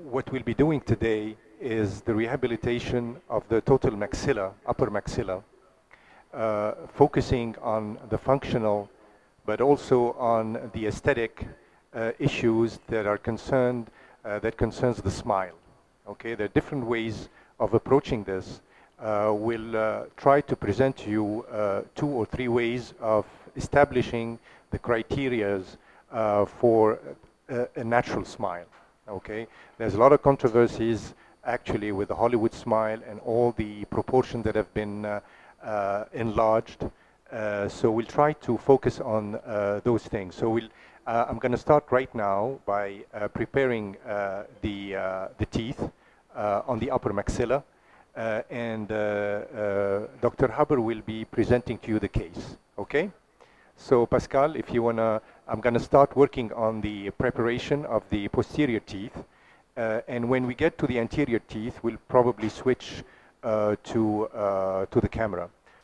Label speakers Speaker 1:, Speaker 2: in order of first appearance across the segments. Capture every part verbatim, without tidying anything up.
Speaker 1: what we'll be doing today is the rehabilitation of the total maxilla, upper maxilla, uh, focusing on the functional, but also on the aesthetic uh, issues that are concerned, uh, that concerns the smile. Okay, there are different ways of approaching this. Uh, we'll uh, try to present to you uh, two or three ways of establishing the criterias uh, for a, a natural smile. Okay, there's a lot of controversies actually with the Hollywood smile and all the proportions that have been uh, uh, enlarged. Uh, so we'll try to focus on uh, those things. So we'll, uh, I'm going to start right now by uh, preparing uh, the uh, the teeth uh, on the upper maxilla, uh, and uh, uh, Doctor Haber will be presenting to you the case. Okay. So Pascal, if you wanna, I'm gonna start working on the preparation of the posterior teeth, uh, and when we get to the anterior teeth, we'll probably switch uh, to uh, to the camera.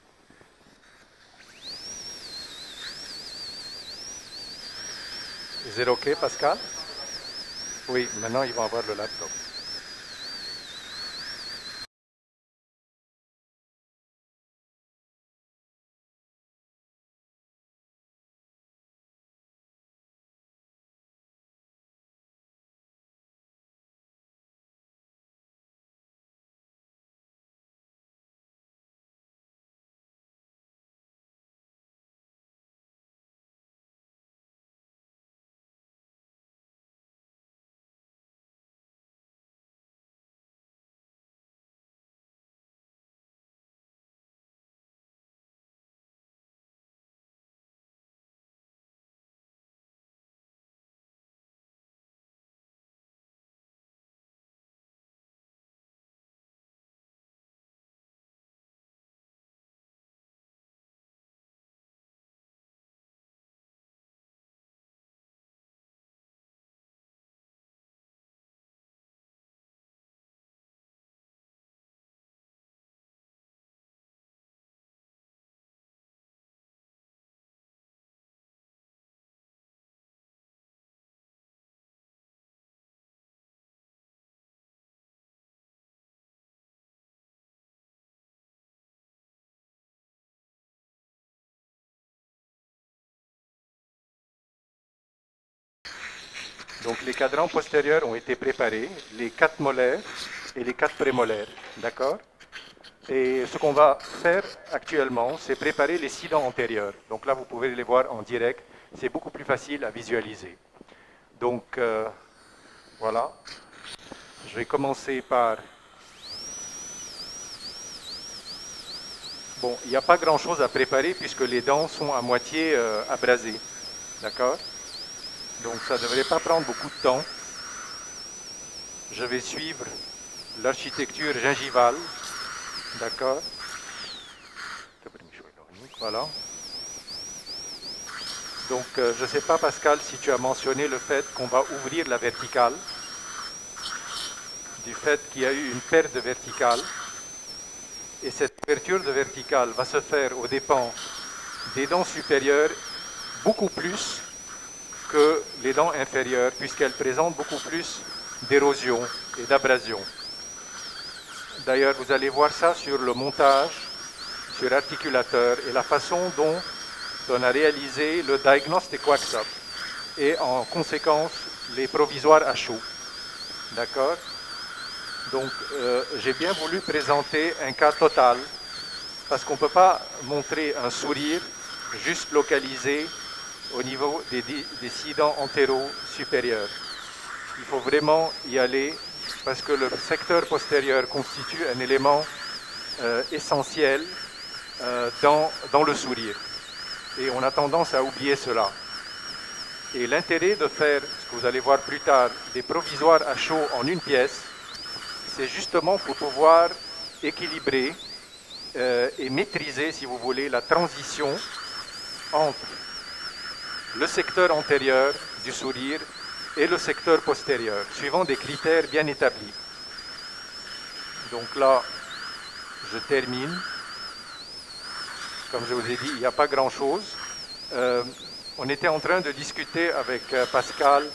Speaker 1: Is it okay, Pascal? Oui, maintenant ils vont avoir le laptop. Donc les cadrans postérieurs ont été préparés, les quatre molaires et les quatre prémolaires, d'accord? Et ce qu'on va faire actuellement, c'est préparer les six dents antérieures. Donc là, vous pouvez les voir en direct, c'est beaucoup plus facile à visualiser. Donc euh, voilà, je vais commencer par... Bon, il n'y a pas grand-chose à préparer puisque les dents sont à moitié euh, abrasées, d'accord? Donc ça ne devrait pas prendre beaucoup de temps. Je vais suivre l'architecture gingivale. D'accord. Voilà. Donc euh, je ne sais pas Pascal si tu as mentionné le fait qu'on va ouvrir la verticale. Du fait qu'il y a eu une perte de verticale. Et cette ouverture de verticale va se faire aux dépens des dents supérieures beaucoup plus que les dents inférieures, puisqu'elles présentent beaucoup plus d'érosion et d'abrasion. D'ailleurs, vous allez voir ça sur le montage, sur articulateur, et la façon dont on a réalisé le diagnostic wax-up, et en conséquence, les provisoires à chaud. D'accord? Donc, euh, j'ai bien voulu présenter un cas total, parce qu'on ne peut pas montrer un sourire juste localisé au niveau des, des six dents antéro-supérieures. Il faut vraiment y aller parce que le secteur postérieur constitue un élément euh, essentiel euh, dans, dans le sourire. Et on a tendance à oublier cela. Et l'intérêt de faire, ce que vous allez voir plus tard, des provisoires à chaud en une pièce, c'est justement pour pouvoir équilibrer euh, et maîtriser, si vous voulez, la transition entre le secteur antérieur du sourire et le secteur postérieur, suivant des critères bien établis. Donc là, je termine. Comme je vous ai dit, il n'y a pas grand-chose. Euh, on était en train de discuter avec Pascal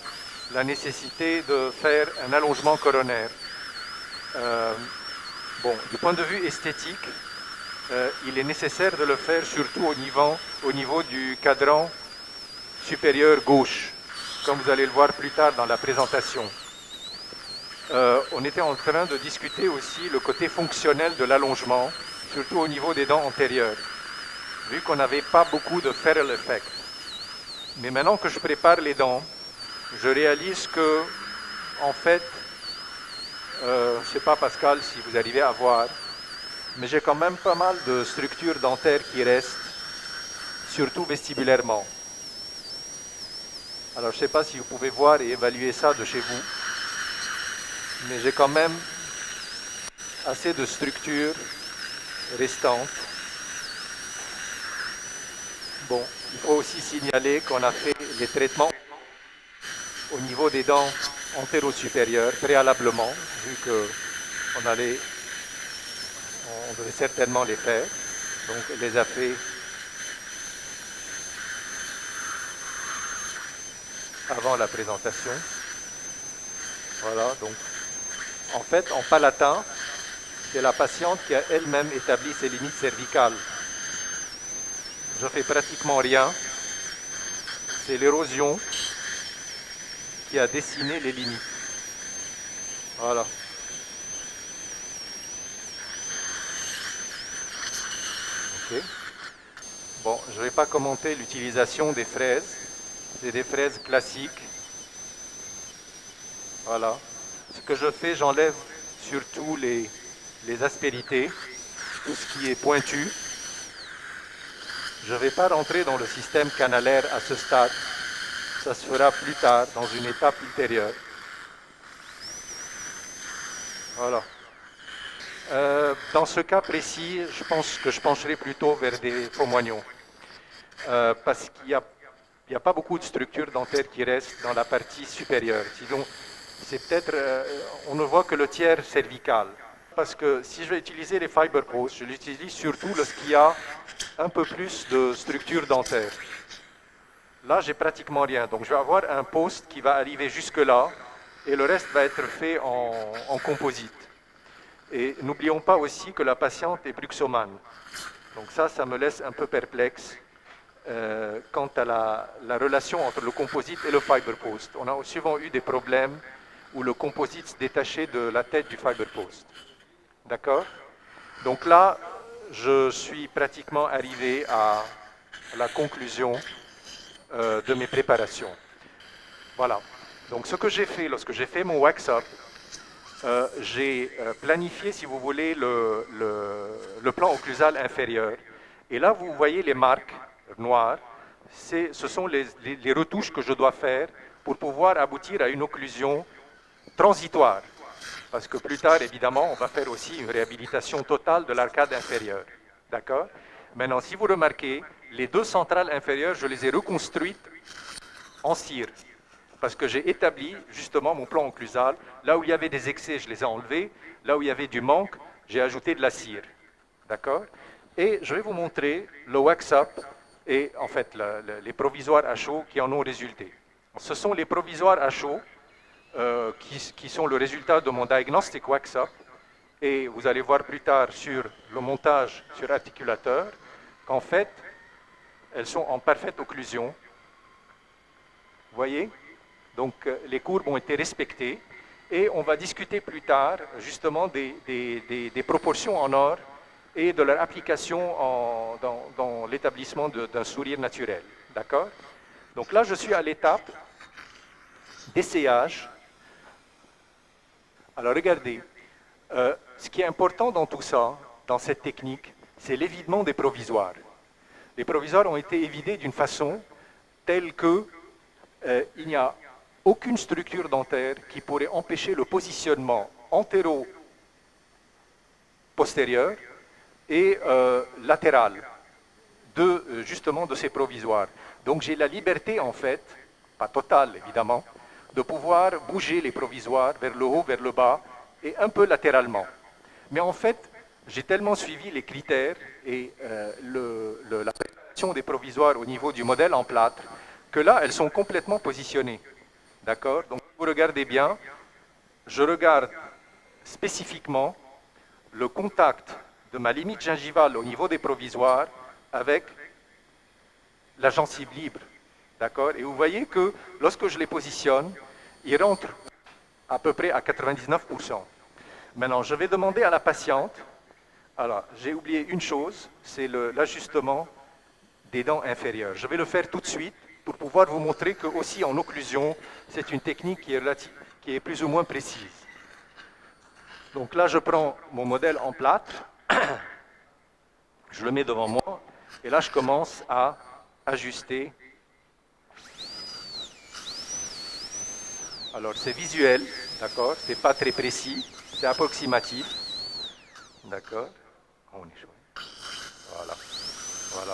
Speaker 1: la nécessité de faire un allongement coronaire. Euh, bon, du point de vue esthétique, euh, il est nécessaire de le faire surtout au niveau, au niveau du cadran supérieur gauche, comme vous allez le voir plus tard dans la présentation. Euh, on était en train de discuter aussi le côté fonctionnel de l'allongement, surtout au niveau des dents antérieures, vu qu'on n'avait pas beaucoup de feral effect. Mais maintenant que je prépare les dents, je réalise que, en fait, euh, je ne sais pas Pascal si vous arrivez à voir, mais j'ai quand même pas mal de structures dentaires qui restent, surtout vestibulairement. Alors je ne sais pas si vous pouvez voir et évaluer ça de chez vous, mais j'ai quand même assez de structures restantes. Bon, il faut aussi signaler qu'on a fait les traitements au niveau des dents antéro-supérieures préalablement, vu qu'on allait, on devait certainement les faire, donc on les a fait avant la présentation. Voilà, donc en fait, en palatin, c'est la patiente qui a elle-même établi ses limites cervicales. Je fais pratiquement rien. C'est l'érosion qui a dessiné les limites. Voilà. Ok. Bon, je ne vais pas commenter l'utilisation des fraises. C'est des fraises classiques. Voilà. Ce que je fais, j'enlève surtout les, les aspérités, tout ce qui est pointu. Je ne vais pas rentrer dans le système canalaire à ce stade. Ça se fera plus tard, dans une étape ultérieure. Voilà. Euh, dans ce cas précis, je pense que je pencherai plutôt vers des faux moignons. Euh, parce qu'il n'y a, il y a pas beaucoup de structures dentaires qui restent dans la partie supérieure. Sinon, c'est peut-être, euh, on ne voit que le tiers cervical. Parce que si je vais utiliser les fiber posts, je l'utilise surtout lorsqu'il y a un peu plus de structures dentaires. Là, j'ai pratiquement rien. Donc, je vais avoir un post qui va arriver jusque-là et le reste va être fait en, en composite. Et n'oublions pas aussi que la patiente est bruxomane. Donc ça, ça me laisse un peu perplexe euh, quant à la, la relation entre le composite et le fiber post. On a souvent eu des problèmes où le composite se détachait de la tête du fiber post. D'accord? Donc là, je suis pratiquement arrivé à la conclusion euh, de mes préparations. Voilà. Donc ce que j'ai fait, lorsque j'ai fait mon wax-up, euh, j'ai euh, planifié, si vous voulez, le, le, le plan occlusal inférieur. Et là, vous voyez les marques noires. Ce sont les, les, les retouches que je dois faire pour pouvoir aboutir à une occlusion transitoire. Parce que plus tard, évidemment, on va faire aussi une réhabilitation totale de l'arcade inférieure. D'accord? Maintenant, si vous remarquez, les deux centrales inférieures, je les ai reconstruites en cire. Parce que j'ai établi justement mon plan occlusal. Là où il y avait des excès, je les ai enlevés. Là où il y avait du manque, j'ai ajouté de la cire. D'accord? Et je vais vous montrer le wax-up et en fait la, la, les provisoires à chaud qui en ont résulté. Ce sont les provisoires à chaud euh, qui, qui sont le résultat de mon diagnostic wax-up. Et vous allez voir plus tard sur le montage sur articulateur qu'en fait, elles sont en parfaite occlusion. Vous voyez? Donc les courbes ont été respectées et on va discuter plus tard justement des, des, des, des proportions en or et de leur application en, dans, dans l'établissement d'un sourire naturel. D'accord? Donc là, je suis à l'étape d'essayage. Alors regardez, euh, ce qui est important dans tout ça, dans cette technique, c'est l'évidement des provisoires. Les provisoires ont été évidés d'une façon telle que euh, il n'y a aucune structure dentaire qui pourrait empêcher le positionnement antéro-postérieur et euh, latéral de, euh, justement de ces provisoires. Donc j'ai la liberté en fait, pas totale évidemment, de pouvoir bouger les provisoires vers le haut, vers le bas et un peu latéralement. Mais en fait, j'ai tellement suivi les critères et euh, le, le, la préparation des provisoires au niveau du modèle en plâtre que là, elles sont complètement positionnées. D'accord? Donc, vous regardez bien, je regarde spécifiquement le contact de ma limite gingivale au niveau des provisoires avec la gencive libre. D'accord? Et vous voyez que lorsque je les positionne, ils rentrent à peu près à quatre-vingt-dix-neuf pour cent. Maintenant, je vais demander à la patiente, alors j'ai oublié une chose, c'est l'ajustement des dents inférieures. Je vais le faire tout de suite pour pouvoir vous montrer que aussi en occlusion, c'est une technique qui est, relative, qui est plus ou moins précise. Donc là, je prends mon modèle en plâtre, je le mets devant moi, et là, je commence à ajuster. Alors, c'est visuel, d'accord? C'est pas très précis, c'est approximatif, d'accord? On est chouette. Voilà, voilà.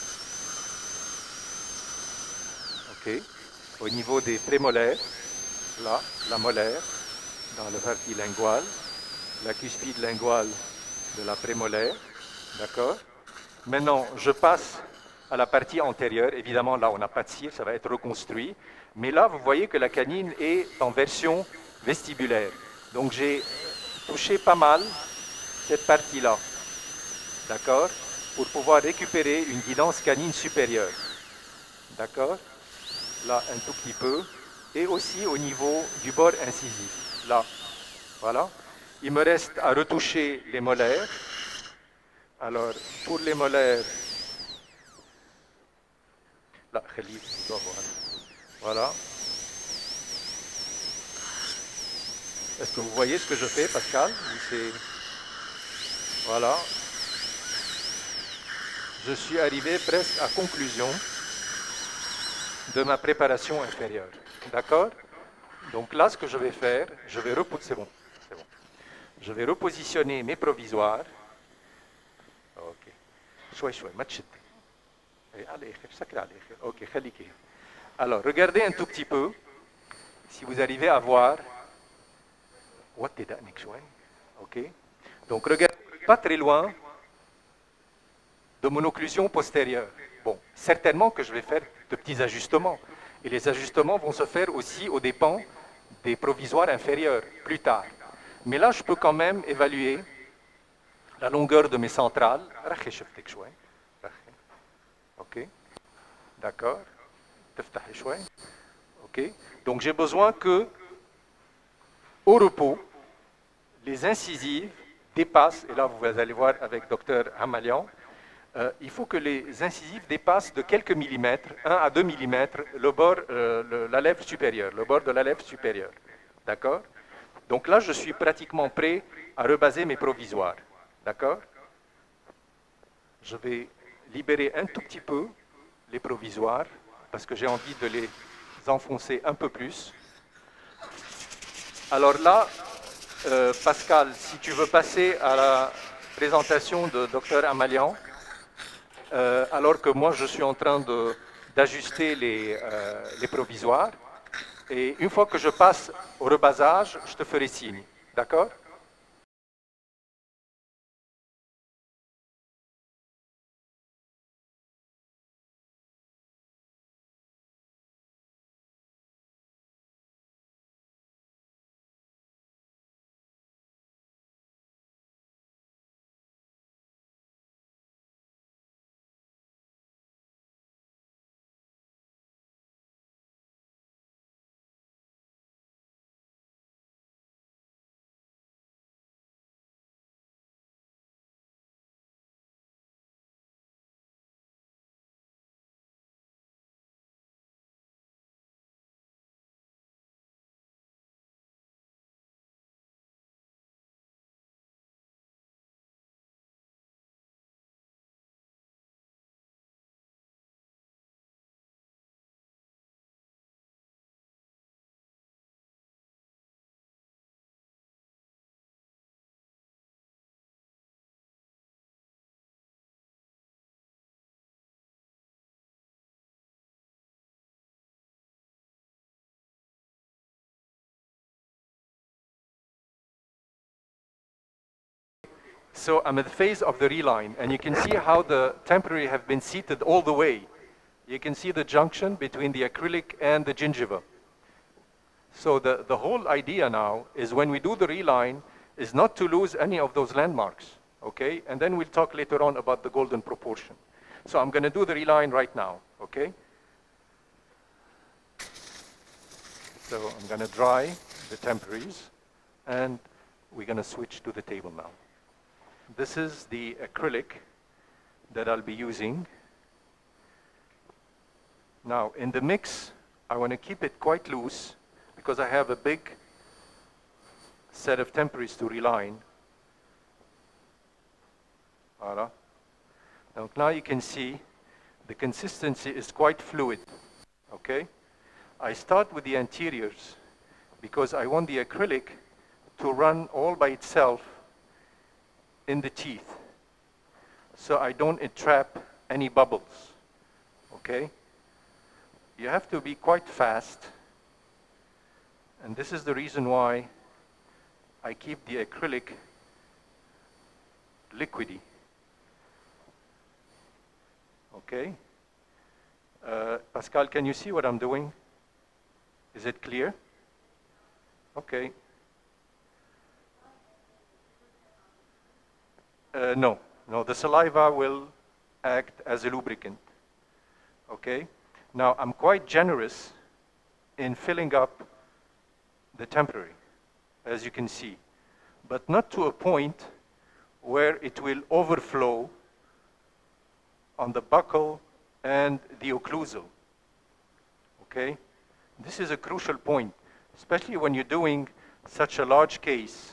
Speaker 1: Ok. Au niveau des prémolaires, là, la molaire, dans le partie linguale, la cuspide linguale de la prémolaire, d'accord? Maintenant, je passe à la partie antérieure. Évidemment, là, on n'a pas de cire, ça va être reconstruit. Mais là, vous voyez que la canine est en version vestibulaire. Donc, j'ai touché pas mal cette partie-là, d'accord? Pour pouvoir récupérer une guidance canine supérieure, d'accord? Là, un tout petit peu. Et aussi au niveau du bord incisif, là, voilà. Il me reste à retoucher les molaires. Alors, pour les molaires, là, je dois voir. Voilà. Est-ce que vous voyez ce que je fais, Pascal? Voilà. Je suis arrivé presque à conclusion de ma préparation inférieure. D'accord? Donc là, ce que je vais faire, je vais reposer. C'est bon, c'est bon. Je vais repositionner mes provisoires. Ok. Chouette, chouette, match. Ok, alors, regardez un tout petit peu si vous arrivez à voir. Ok. Donc, regardez pas très loin de mon occlusion postérieure. Bon, certainement que je vais faire de petits ajustements. Et les ajustements vont se faire aussi aux dépens des provisoires inférieurs, plus tard. Mais là, je peux quand même évaluer la longueur de mes centrales. Ok. D'accord. Ok. Donc, j'ai besoin que, au repos, les incisives dépassent, et là, vous allez voir avec docteur Hamalian, Euh, il faut que les incisives dépassent de quelques millimètres, un à deux millimètres, le bord, euh, le, la lèvre supérieure, le bord de la lèvre supérieure. D'accord? Donc là, je suis pratiquement prêt à rebaser mes provisoires. D'accord? Je vais libérer un tout petit peu les provisoires, parce que j'ai envie de les enfoncer un peu plus. Alors là, euh, Pascal, si tu veux passer à la présentation de docteur Hamalian, Euh, alors que moi je suis en train d'ajuster les, euh, les provisoires. Et une fois que je passe au rebasage, je te ferai signe. D'accord? So I'm at the phase of the reline, and you can see how the temporary have been seated all the way. You can see the junction between the acrylic and the gingiva. So the, the whole idea now is when we do the reline is not to lose any of those landmarks, okay? And then we'll talk later on about the golden proportion. So I'm gonna do the reline right now, okay? So I'm gonna dry the temporaries and we're gonna switch to the table now. This is the acrylic that I'll be using. Now in the mix, I wanna keep it quite loose because I have a big set of temporaries to reline. Voilà. Now, now you can see the consistency is quite fluid, okay? I start with the anteriors because I want the acrylic to run all by itself in the teeth so I don't entrap any bubbles, okay? You have to be quite fast, and this is the reason why I keep the acrylic liquidy. Okay. Uh, Pascal, can you see what I'm doing? Is it clear? Okay. Uh, no, no, the saliva will act as a lubricant. Okay. Now, I'm quite generous in filling up the temporary, as you can see, but not to a point where it will overflow on the buccal and the occlusal, okay? This is a crucial point, especially when you're doing such a large case,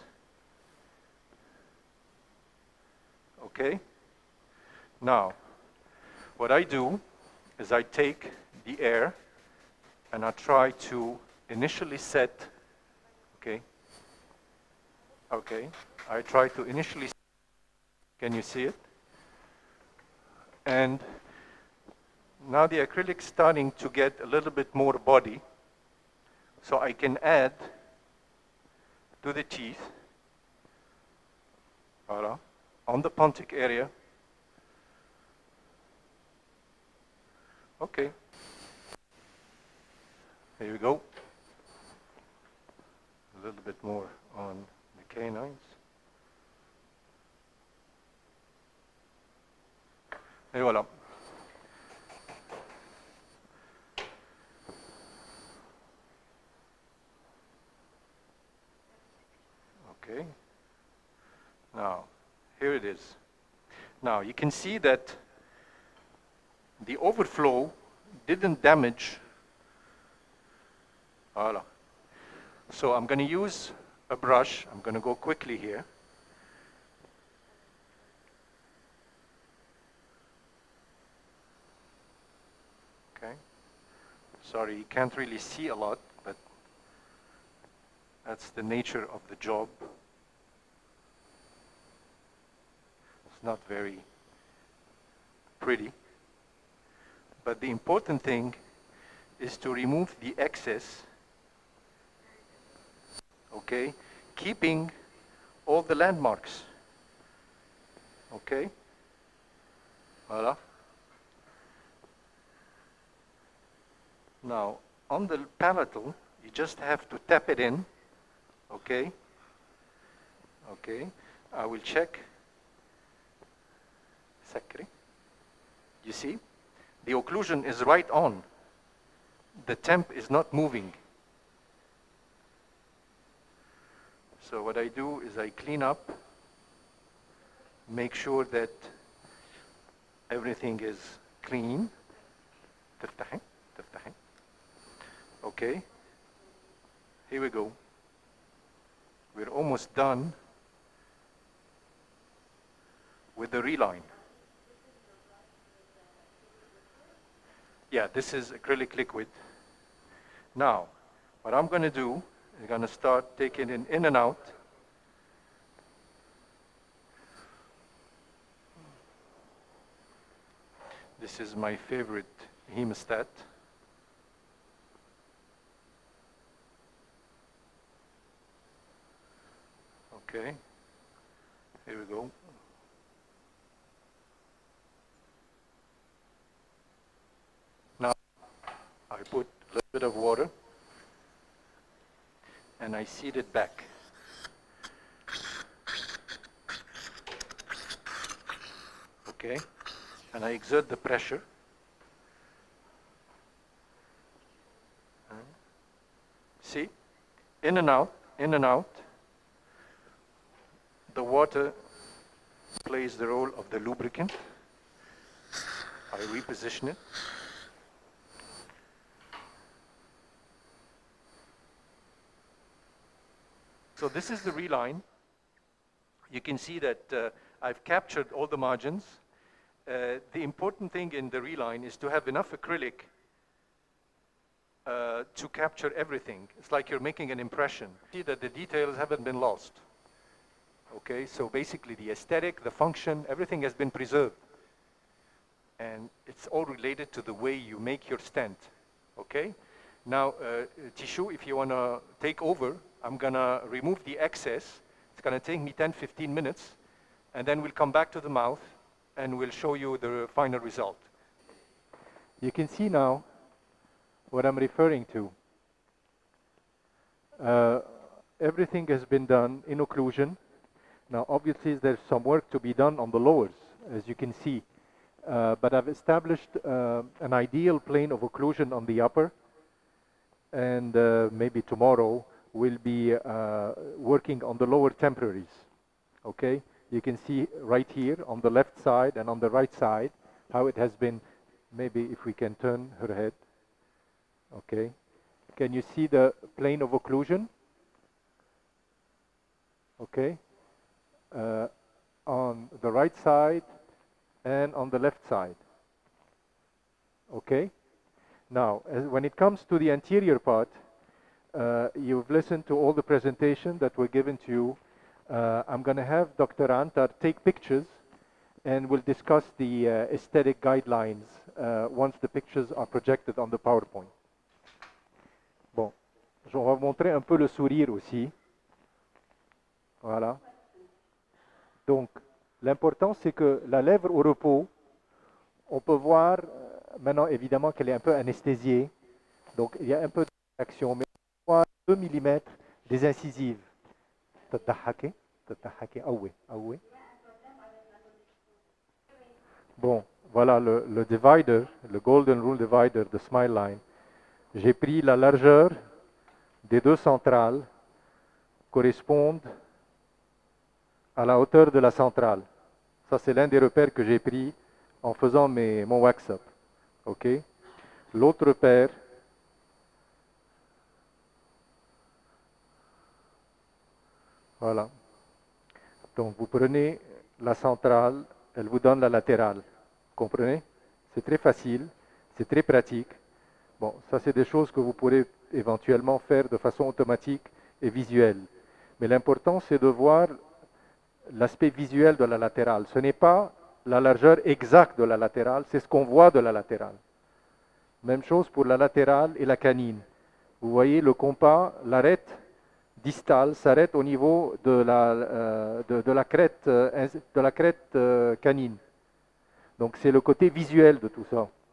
Speaker 1: okay? Now, what I do is I take the air and I try to initially set, okay? Okay, I try to initially, can you see it? And now the acrylic's starting to get a little bit more body, so I can add to the teeth, voilà, on the pontic area. Okay, here we go. A little bit more on the canines. Et voilà. Okay. Now, here it is. Now, you can see that the overflow didn't damage. Voilà. So I'm going to use a brush. I'm going to go quickly here. Okay. Sorry, you can't really see a lot, but that's the nature of the job. It's not very pretty. But the important thing is to remove the excess, okay, keeping all the landmarks, okay, voilà. Now, on the palatal, you just have to tap it in, okay, okay, I will check, sacré, you see, the occlusion is right on, the temp is not moving. So what I do is I clean up, make sure that everything is clean. تفتحي تفتحي. Okay, here we go. We're almost done with the reline. Yeah, this is acrylic liquid. Now, what I'm going to do is going to start taking it in and out. This is my favorite hemostat. Okay, here we go. Now, I put a little bit of water. and I seat it back. Okay, and I exert the pressure. See, in and out, in and out. The water plays the role of the lubricant. I reposition it. So this is the reline. You can see that uh, I've captured all the margins. Uh, the important thing in the reline is to have enough acrylic uh, to capture everything. It's like you're making an impression. See that the details haven't been lost. Okay, so basically the aesthetic, the function, everything has been preserved. And it's all related to the way you make your stent. Okay? Now, uh, Tishu, if you want to take over, I'm going to remove the excess. It's going to take me ten, fifteen minutes. And then we'll come back to the mouth and we'll show you the final result. You can see now what I'm referring to. Uh, everything has been done in occlusion. Now, obviously, there's some work to be done on the lowers, as you can see. Uh, but I've established uh, an ideal plane of occlusion on the upper. And uh, maybe tomorrow we'll be uh, working on the lower temporaries. Okay? You can see right here on the left side and on the right side how it has been. Maybe if we can turn her head. Okay? Can you see the plane of occlusion? Okay? Uh, on the right side and on the left side. Okay? Now, as when it comes to the anterior part, uh, you've listened to all the presentation that were given to you. Uh, I'm going to have Doctor Antar take pictures and we'll discuss the uh, aesthetic guidelines uh, once the pictures are projected on the PowerPoint. Bon, je vais vous montrer un peu le sourire aussi. Voilà. Donc, l'important, c'est que la lèvre au repos, on peut voir, euh, maintenant évidemment qu'elle est un peu anesthésiée, donc il y a un peu d'action, mais on peut voir deux millimètres des incisives. تضحكي تضحكي قوي قوي. Bon, voilà le, le divider, le Golden Rule Divider de Smile Line. J'ai pris la largeur des deux centrales correspondent à la hauteur de la centrale. Ça, c'est l'un des repères que j'ai pris en faisant mes, mon wax-up. OK? L'autre repère, voilà. Donc, vous prenez la centrale, elle vous donne la latérale. Comprenez? C'est très facile, c'est très pratique. Bon, ça, c'est des choses que vous pourrez éventuellement faire de façon automatique et visuelle. Mais l'important, c'est de voir l'aspect visuel de la latérale. Ce n'est pas la largeur exacte de la latérale, c'est ce qu'on voit de la latérale. Même chose pour la latérale et la canine. Vous voyez, le compas, l'arête distale s'arrête au niveau de la, euh, de, de la crête, euh, de la crête euh, canine. Donc c'est le côté visuel de tout ça.